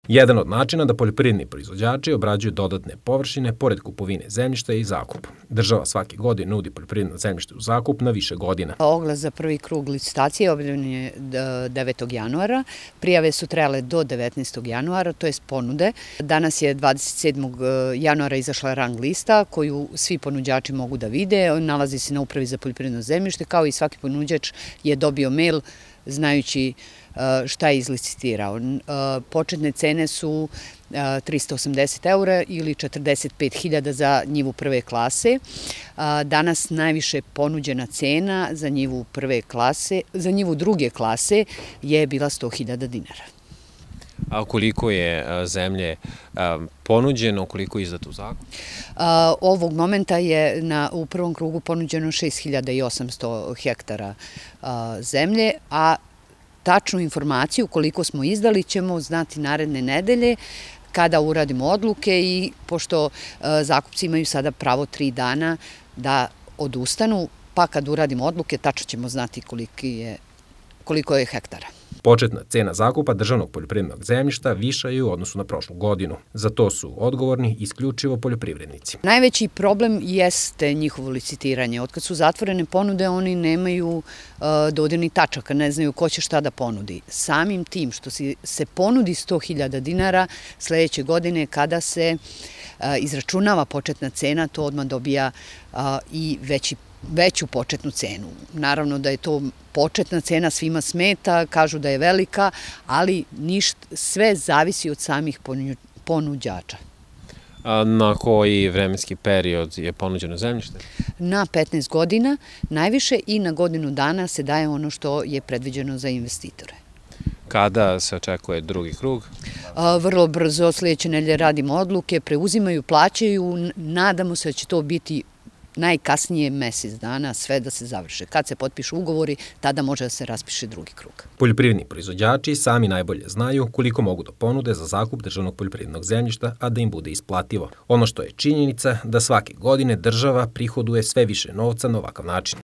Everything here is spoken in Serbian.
Jedan od načina da poljoprivredni proizvođači obrađuju dodatne površine pored kupovine zemljišta i zakupa. Država svake godine nudi poljoprivredno zemljište u zakup na više godina. Oglas za prvi krug licitacije objavljen je 9. januara. Prijave su trajale do 19. januara, to je ponude. Danas je 27. januara izašla rang lista koju svi ponuđači mogu da vide. Nalazi se na Upravi za poljoprivredno zemljište, kao i svaki ponuđač je dobio mail znajući šta je izlicitirao. Početne cene su 380 € ili 45.000 za njivu prve klase. Danas najviše ponuđena cena za njivu prve klase, za njivu druge klase je bila 100.000 dinara. A koliko je zemlje ponuđeno, koliko je izdato u zakup? Ovog momenta je u prvom krugu ponuđeno 6.800 hektara zemlje, a tačnu informaciju koliko smo izdali ćemo znati naredne nedelje kada uradimo odluke i pošto zakupci imaju sada pravo 3 dana da odustanu, pa kad uradimo odluke tačno ćemo znati koliko je hektara. Početna cena zakupa državnog poljoprivrednog zemljišta viša je u odnosu na prošlu godinu. Za to su odgovorni isključivo poljoprivrednici. Najveći problem jeste njihovo licitiranje. Od kad su zatvorene ponude, oni nemaju dodirnih tačaka, ne znaju ko će šta da ponudi. Samim tim što se ponudi 100.000 dinara, sledeće godine kada se izračunava početna cena, to odmah dobija i veću početnu cenu. Naravno da je to početna cena, svima smeta, kažu da je velika, ali sve zavisi od samih ponuđača. Na koji vremenski period je ponuđeno zemljište? Na 15 godina najviše i na godinu dana se daje ono što je predviđeno za investitore. Kada se očekuje drugi krug? Vrlo brzo, sledeće nedelje radimo odluke, preuzimaju, plaćaju, nadamo se da će to biti najkasnije mesec dana, sve da se završe. Kad se potpišu ugovori, tada može da se raspiše drugi krug. Poljoprivredni proizvođači sami najbolje znaju koliko mogu da ponude za zakup državnog poljoprivrednog zemljišta, a da im bude isplativo. Ono što je činjenica da svake godine država prihoduje sve više novca na ovakav način.